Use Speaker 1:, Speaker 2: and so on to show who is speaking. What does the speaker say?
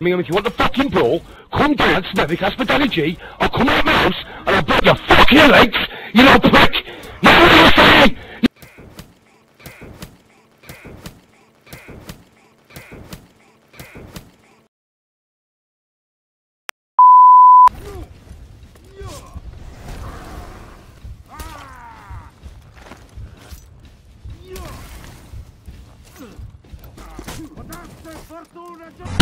Speaker 1: Birmingham, if you want the fucking brawl, come down to Smethwick Hospitality, I'll come out my house, and I'll break your fucking legs, you little prick! You know what I'm saying?
Speaker 2: Fortuna